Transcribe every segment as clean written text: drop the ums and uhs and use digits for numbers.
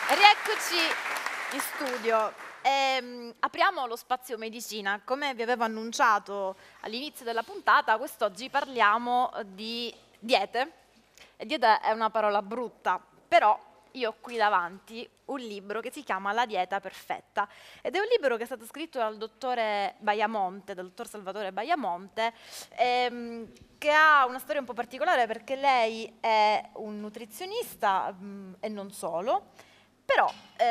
Rieccoci in studio. Apriamo lo spazio medicina. Come vi avevo annunciato all'inizio della puntata, quest'oggi parliamo di diete. E dieta è una parola brutta, però io ho qui davanti un libro che si chiama La dieta perfetta ed è un libro che è stato scritto dal dottore Baiamonte, dal dottor Salvatore Baiamonte, che ha una storia un po' particolare perché lei è un nutrizionista e non solo. Però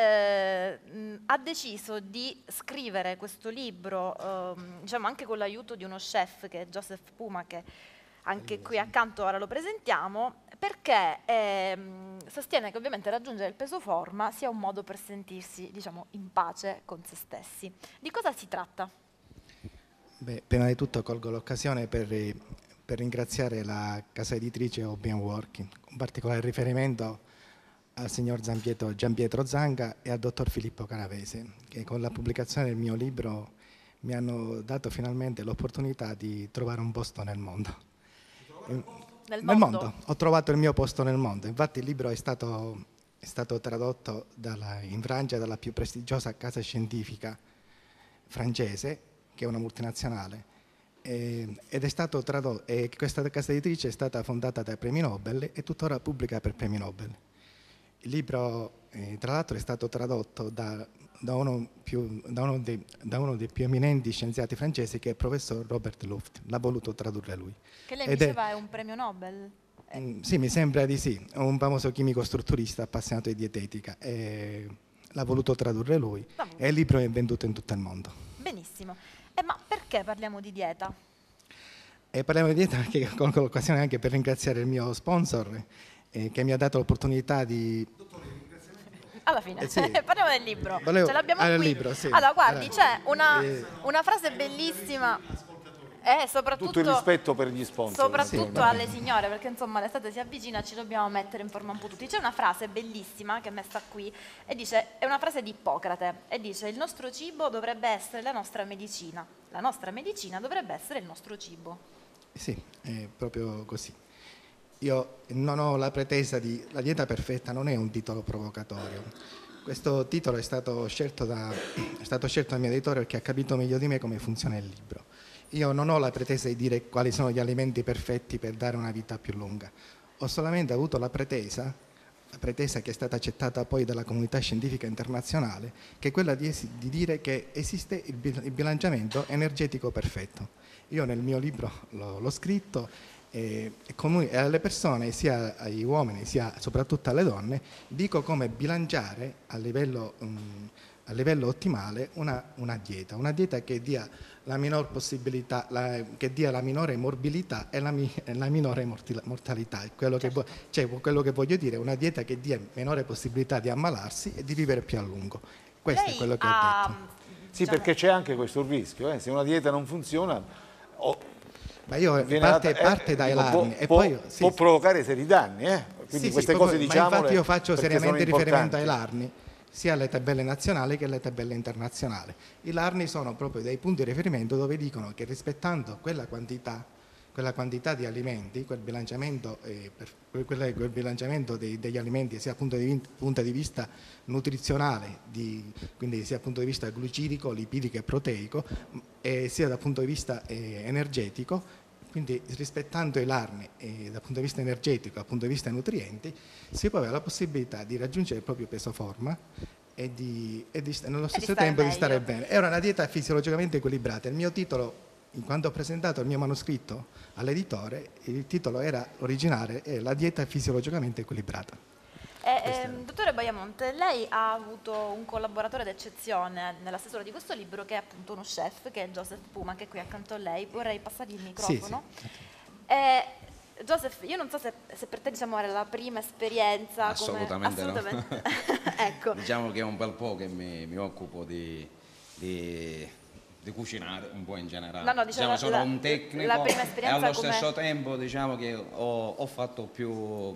ha deciso di scrivere questo libro, diciamo anche con l'aiuto di uno chef che è Joseph Puma, che anche qui accanto ora lo presentiamo, perché sostiene che ovviamente raggiungere il peso forma sia un modo per sentirsi, diciamo, in pace con se stessi. Di cosa si tratta? Beh, prima di tutto colgo l'occasione per ringraziare la casa editrice Open Working, con particolare riferimento al signor Gianpietro Zanga e al dottor Filippo Canavese, che con la pubblicazione del mio libro mi hanno dato finalmente l'opportunità di trovare un posto nel mondo. Nel Nel mondo? mondo, ho trovato il mio posto nel mondo. Infatti il libro è stato tradotto in Francia dalla più prestigiosa casa scientifica francese, che è una multinazionale, ed è stato tradotto, e questa casa editrice è stata fondata dai premi Nobel e tuttora pubblica per premi Nobel. Il libro, tra l'altro, è stato tradotto da uno dei più eminenti scienziati francesi, che è il professor Robert Luft. L'ha voluto tradurre lui. Che lei mi diceva è un premio Nobel? Sì, mi sembra di sì. È un famoso chimico strutturista appassionato di dietetica. L'ha voluto tradurre lui e il libro è venduto in tutto il mondo. Benissimo. Ma perché parliamo di dieta? E parliamo di dieta perché colgo l'occasione anche per ringraziare il mio sponsor, che mi ha dato l'opportunità di... Alla fine, sì. parliamo del libro. Ce l'abbiamo qui. Libro, sì. Allora, guardi, c'è una frase bellissima. Tutto il rispetto per gli sponsor. Soprattutto alle signore, perché insomma l'estate si avvicina, ci dobbiamo mettere in forma un po' tutti. C'è una frase bellissima che è messa qui e dice, è una frase di Ippocrate, e dice: il nostro cibo dovrebbe essere la nostra medicina, la nostra medicina dovrebbe essere il nostro cibo. Sì, è proprio così. Io non ho la pretesa di... La dieta perfetta non è un titolo provocatorio. Questo titolo è stato scelto dal mio editore perché ha capito meglio di me come funziona il libro. Io non ho la pretesa di dire quali sono gli alimenti perfetti per dare una vita più lunga. Ho solamente avuto la pretesa che è stata accettata poi dalla comunità scientifica internazionale, che è quella di dire che esiste il bilanciamento energetico perfetto. Io nel mio libro l'ho scritto e alle persone, sia agli uomini sia soprattutto alle donne, dico come bilanciare a livello ottimale una dieta che dia la minor possibilità, che dia la minore morbilità e la minore mortalità. Quello che voglio dire è una dieta che dia minore possibilità di ammalarsi e di vivere più a lungo. Questo è quello che ho detto. Sì, perché c'è anche questo rischio, se una dieta non funziona... Ma io parte dai larni e poi può provocare seri danni, quindi queste cose diciamole. Ma infatti io faccio seriamente riferimento ai larni, sia alle tabelle nazionali che alle tabelle internazionali. I larni sono proprio dei punti di riferimento dove dicono che rispettando quella quantità di alimenti, quel bilanciamento degli alimenti, sia dal punto di vista nutrizionale, quindi sia dal punto di vista glucidico, lipidico e proteico, sia dal punto di vista energetico, quindi rispettando i larni dal punto di vista energetico, dal punto di vista nutrienti, si può avere la possibilità di raggiungere il proprio peso forma e nello stesso tempo di stare bene. Era una dieta fisiologicamente equilibrata. Il mio titolo, quando ho presentato il mio manoscritto all'editore, il titolo era originale, La dieta fisiologicamente equilibrata. Dottore Baiamonte, lei ha avuto un collaboratore d'eccezione nella stesura di questo libro, che è appunto uno chef, che è Joseph Puma, che è qui accanto a lei. Vorrei passargli il microfono. Sì. Joseph, io non so se per te, diciamo, era la prima esperienza. Assolutamente no. Ecco. Diciamo che è un bel po' che mi occupo di cucinare un po' in generale. No, diciamo sono un tecnico la prima e esperienza allo stesso tempo diciamo che ho fatto più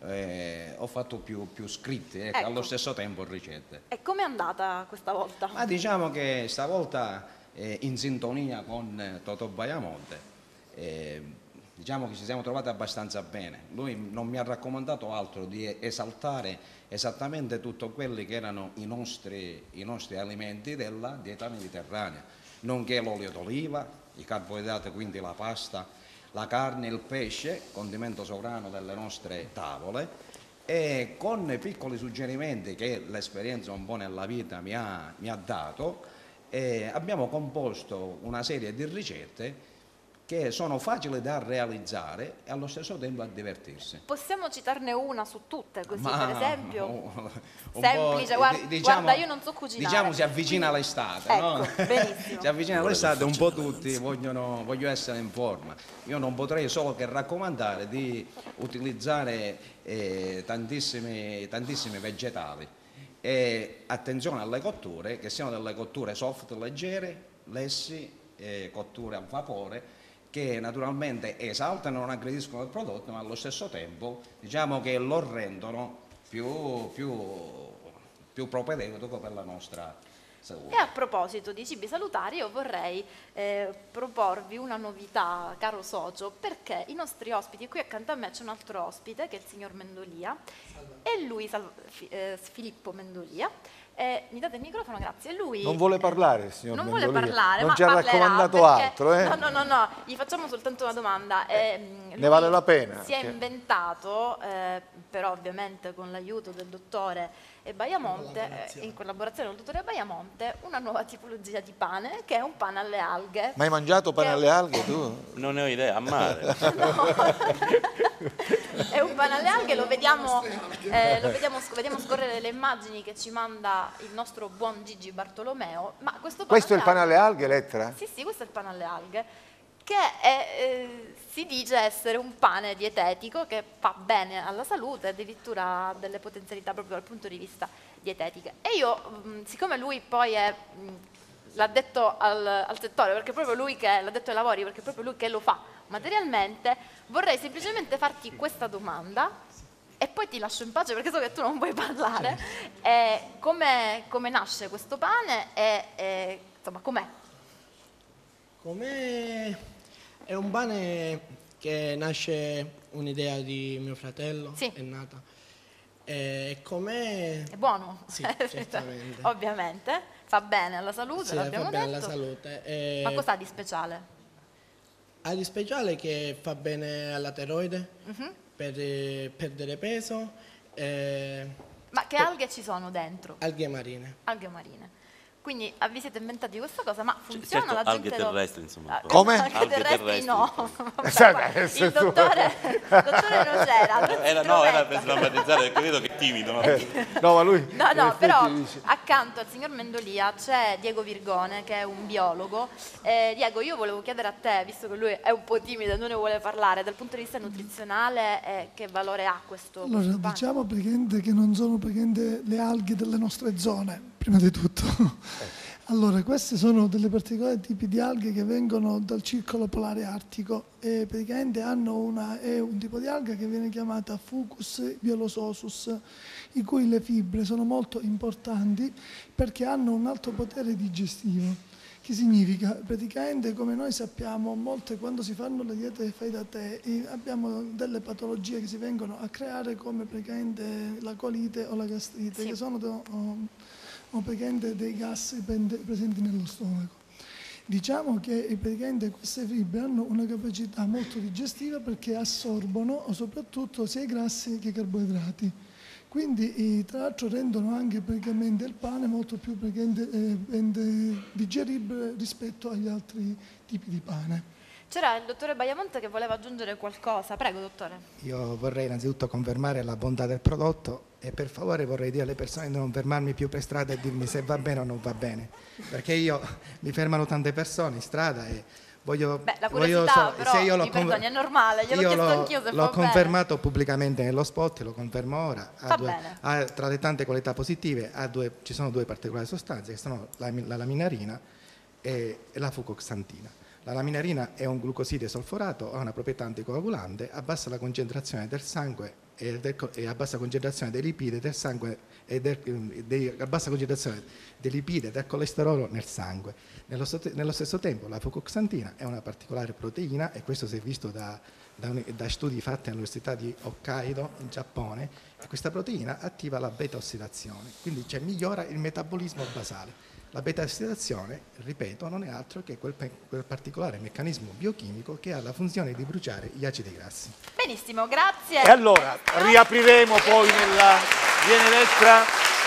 scritti, ecco. Allo stesso tempo ricette. E com'è andata questa volta? Ma diciamo che stavolta in sintonia con Totò Baiamonte diciamo che ci siamo trovati abbastanza bene. Lui non mi ha raccomandato altro di esaltare esattamente tutto quelli che erano i nostri alimenti della dieta mediterranea, nonché l'olio d'oliva, i carboidrati, quindi la pasta, la carne, il pesce, condimento sovrano delle nostre tavole, e con piccoli suggerimenti che l'esperienza un po' nella vita mi ha dato, abbiamo composto una serie di ricette che sono facili da realizzare e allo stesso tempo a divertirsi. Possiamo citarne una su tutte, così per esempio? Un semplice, guarda, io non so cucinare. Diciamo si avvicina l'estate, ecco, no? benissimo. Si avvicina l'estate, un po' tutti voglio essere in forma. Io non potrei solo che raccomandare di utilizzare tantissimi vegetali. E attenzione alle cotture, che siano delle cotture soft, leggere, lessi, cotture a vapore, che naturalmente esaltano e non aggrediscono il prodotto, ma allo stesso tempo diciamo che lo rendono più propedeutico per la nostra salute. E a proposito di cibi salutari, io vorrei proporvi una novità, caro socio, perché i nostri ospiti, qui accanto a me c'è un altro ospite che è il signor Mendolia, e lui, Filippo Mendolia. Mi date il microfono, grazie. Lui Non vuole parlare, signor non Mendolia. vuole parlare, non ma ci ha parlerà, raccomandato perché- altro, No, gli facciamo soltanto una domanda. Ne Lui vale la pena. si è inventato, però ovviamente con l'aiuto del dottore Baiamonte, in collaborazione con il dottore Baiamonte, una nuova tipologia di pane, che è un pane alle alghe. Ma hai mangiato pane Che- alle alghe tu? Non ne ho idea, a mare. È un pane alle alghe, vediamo scorrere le immagini che ci manda il nostro buon Gigi Bartolomeo. Ma questo Questo è il pane alle alle alghe, Elettra? Sì, questo è il pane alle alghe, che si dice essere un pane dietetico che fa bene alla salute, addirittura ha delle potenzialità proprio dal punto di vista dietetiche. E io, siccome lui poi è l'addetto al settore, perché proprio lui che è l'addetto ai lavori, perché proprio lui che lo fa materialmente, vorrei semplicemente farti questa domanda e poi ti lascio in pace perché so che tu non vuoi parlare. Come nasce questo pane e insomma com'è? È un pane che nasce un'idea di mio fratello, Sì. è nata. Com'è? È buono? Sì, certamente. Ovviamente, fa bene alla salute, Sì, l'abbiamo fa bene detto. alla salute. Ma cos'ha di speciale? Ha di speciale che fa bene alla tiroide, Mhm. per perdere peso, Ma che alghe ci sono dentro? alghe marine. Alghe marine. Quindi vi siete inventati questa cosa, ma funziona? Certo, La alghe gente lo- terrestri, insomma. un po'. Come? Alghe Alghe terrestri terrestri. no. Esatto, Vabbè, adesso il tu- dottore non c'era. non si Era intrometta. per sdrammatizzare, perché vedo che è timido. No? No, ma lui... No, in effetti però dice- accanto al signor Mendolia c'è Diego Virgone, che è un biologo. Diego, io volevo chiedere a te, visto che lui è un po' timido e non ne vuole parlare, dal punto di vista nutrizionale, che valore ha questo Allora, questo pane? diciamo praticamente che non sono praticamente le alghe delle nostre zone, prima di tutto. Allora, queste sono delle particolari tipi di alghe che vengono dal circolo polare artico e praticamente è un tipo di alga che viene chiamata Fucus violososus, i cui le fibre sono molto importanti perché hanno un alto potere digestivo. Che significa? Praticamente, come noi sappiamo, quando si fanno le diete fai da te, abbiamo delle patologie che si vengono a creare come praticamente la colite o la gastrite, Sì. che sono praticamente dei gas presenti nello stomaco. Diciamo che praticamente queste fibre hanno una capacità molto digestiva perché assorbono soprattutto sia i grassi che i carboidrati. Quindi tra l'altro rendono anche praticamente il pane molto più digeribile rispetto agli altri tipi di pane. C'era il dottore Baiamonte che voleva aggiungere qualcosa. Prego, dottore. Io vorrei innanzitutto confermare la bontà del prodotto e per favore vorrei dire alle persone di non fermarmi più per strada e dirmi se va bene o non va bene, perché mi fermano tante persone in strada e voglio... Beh, la curiosità però, se io mi perdoni, è normale, gliel'ho io chiesto l'ho- anch'io se l'ho fa bene. confermato pubblicamente nello spot, lo confermo ora. Va bene. Tra le tante qualità positive ci sono due particolari sostanze che sono la laminarina e la fucoxantina. La laminarina è un glucoside solforato, ha una proprietà anticoagulante, abbassa la concentrazione del sangue e a bassa concentrazione dei lipidi del sangue a bassa concentrazione dei lipidi e del colesterolo nel sangue. Nello stesso tempo la fucoxantina è una particolare proteina, e questo si è visto da studi fatti all'Università di Hokkaido in Giappone, e questa proteina attiva la beta-ossidazione, quindi migliora il metabolismo basale. La beta-ossidazione, ripeto, non è altro che quel particolare meccanismo biochimico che ha la funzione di bruciare gli acidi grassi. Benissimo, grazie. E allora riapriremo poi nella Viene Elettra.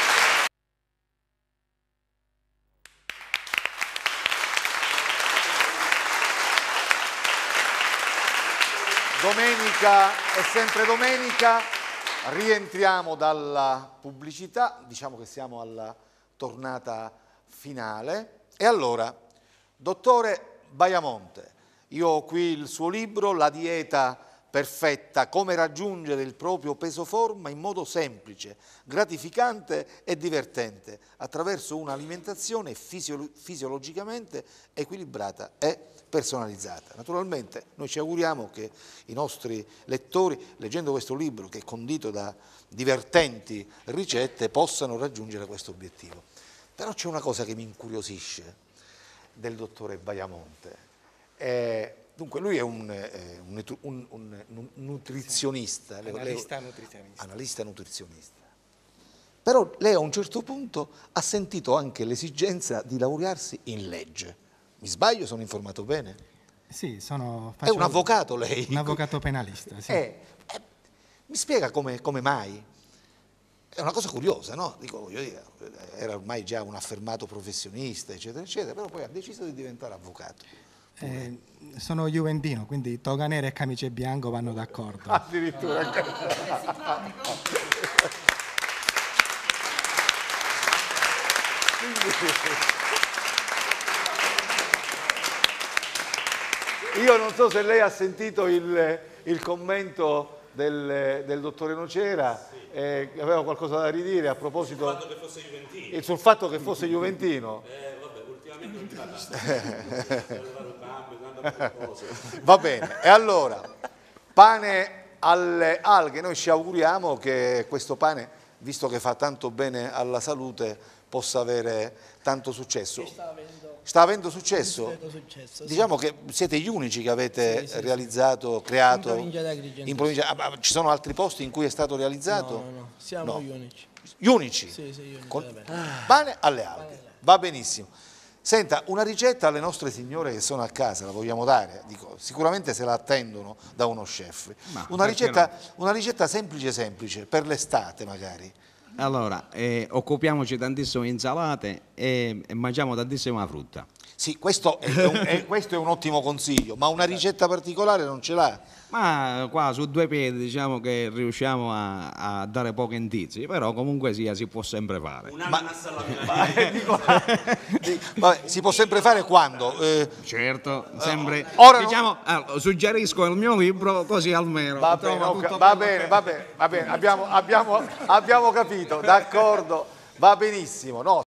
Domenica è sempre domenica, rientriamo dalla pubblicità, diciamo che siamo alla tornata finale. E allora, dottore Baiamonte, io ho qui il suo libro, La dieta perfetta, come raggiungere il proprio peso forma in modo semplice, gratificante e divertente, attraverso un'alimentazione fisiologicamente equilibrata e personalizzata. Naturalmente noi ci auguriamo che i nostri lettori, leggendo questo libro che è condito da divertenti ricette, possano raggiungere questo obiettivo. Però c'è una cosa che mi incuriosisce del dottore Baiamonte. Dunque lui è un nutrizionista. Analista nutrizionista. Però lei a un certo punto ha sentito anche l'esigenza di laurearsi in legge. Mi sbaglio? Sono informato bene? Sì, è un avvocato lei? Un avvocato penalista, sì. Mi spiega come mai? È una cosa curiosa, no? Dico, voglio dire, era ormai già un affermato professionista, eccetera, eccetera, però poi ha deciso di diventare avvocato. Sono juventino, quindi toga nera e camice bianco vanno d'accordo. Addirittura. Io non so se lei ha sentito il commento del dottore Nocera, che aveva qualcosa da ridire a proposito sul fatto che fosse juventino. Sul fatto che fosse juventino. Vabbè, ultimamente non fa Va bene, e allora, pane alle alghe, noi ci auguriamo che questo pane, visto che fa tanto bene alla salute, possa avere tanto successo. Sta avendo successo? Successo, diciamo che siete gli unici che avete realizzato, creato in provincia. Ci sono altri posti in cui è stato realizzato? No, siamo gli unici. Gli unici? Sì, gli unici. Pane alle alghe, va benissimo. Senta, una ricetta alle nostre signore che sono a casa, la vogliamo dare? Dico, sicuramente se la attendono da uno chef. Una ricetta semplice, per l'estate magari. Allora, occupiamoci tantissimo di insalate e mangiamo tantissima frutta. Sì, questo è un ottimo consiglio, ma una ricetta particolare non ce l'ha? Ma qua su due piedi diciamo che riusciamo a dare pochi indizi, però comunque sia si può sempre fare. Un ananas alla Vabbè, si può sempre fare quando? Certo, sempre. Ora diciamo, suggerisco il mio libro così almeno. Va bene, abbiamo capito, d'accordo, va benissimo. No,